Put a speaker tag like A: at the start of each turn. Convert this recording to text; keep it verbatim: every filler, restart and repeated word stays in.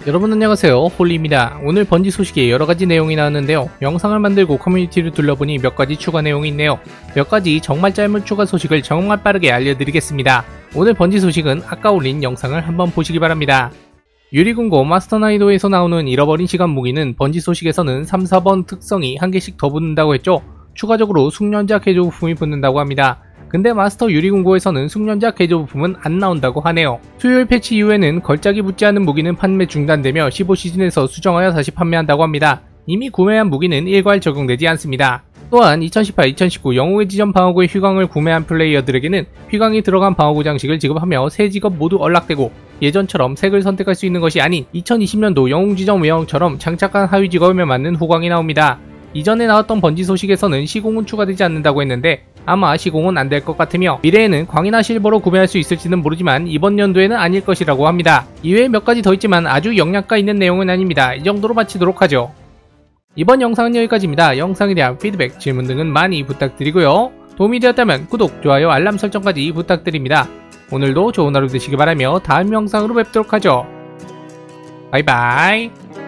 A: 여러분 안녕하세요, 홀리입니다. 오늘 번지 소식에 여러가지 내용이 나왔는데요. 영상을 만들고 커뮤니티를 둘러보니 몇가지 추가 내용이 있네요. 몇가지 정말 짧은 추가 소식을 정말 빠르게 알려드리겠습니다. 오늘 번지 소식은 아까 올린 영상을 한번 보시기 바랍니다. 유리군고 마스터나이도에서 나오는 잃어버린 시간 무기는 번지 소식에서는 삼, 사번 특성이 한 개씩 더 붙는다고 했죠. 추가적으로 숙련자 개조 부품이 붙는다고 합니다. 근데 마스터 유리군고에서는 숙련자 개조 부품은 안 나온다고 하네요. 수요일 패치 이후에는 걸작이 붙지 않은 무기는 판매 중단되며 십오 시즌에서 수정하여 다시 판매한다고 합니다. 이미 구매한 무기는 일괄 적용되지 않습니다. 또한 이천십팔 이천십구 영웅의 지점 방어구의 휘광을 구매한 플레이어들에게는 휘광이 들어간 방어구 장식을 지급하며 새 직업 모두 언락되고, 예전처럼 색을 선택할 수 있는 것이 아닌 이천이십 년도 영웅지점 외형처럼 장착한 하위 직업에 맞는 후광이 나옵니다. 이전에 나왔던 번지 소식에서는 시공은 추가되지 않는다고 했는데 아마 시공은 안 될 것 같으며 미래에는 광이나 실버로 구매할 수 있을지는 모르지만 이번 연도에는 아닐 것이라고 합니다. 이외에 몇 가지 더 있지만 아주 영양가 있는 내용은 아닙니다. 이 정도로 마치도록 하죠. 이번 영상은 여기까지입니다. 영상에 대한 피드백, 질문 등은 많이 부탁드리고요. 도움이 되었다면 구독, 좋아요, 알람 설정까지 부탁드립니다. 오늘도 좋은 하루 되시기 바라며 다음 영상으로 뵙도록 하죠. 바이바이.